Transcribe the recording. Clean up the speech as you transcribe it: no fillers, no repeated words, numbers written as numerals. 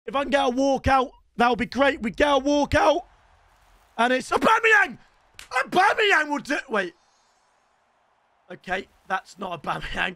If I can get a walkout, that'll be great. We get a walkout. And it's Aubameyang! Aubameyang will do... Wait. Okay, that's not Aubameyang.